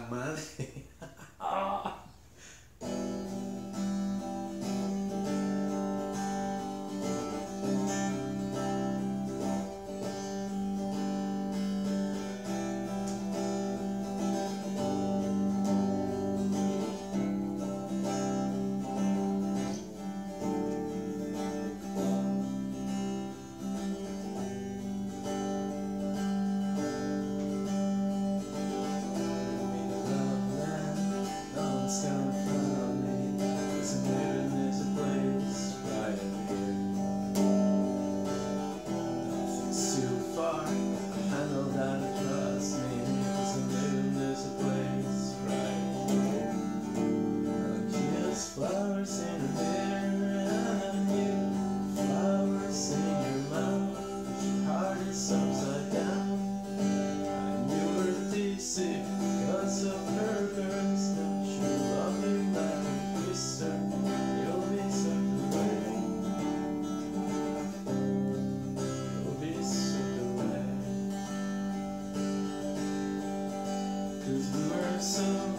got money. Oh. Flowers in her hair and you, flowers in your mouth, your heart is upside down. And you were dizzy because of her girls. Now she'll love you like a twister, you'll be sucked away. You'll be sucked away. 'Cause we're so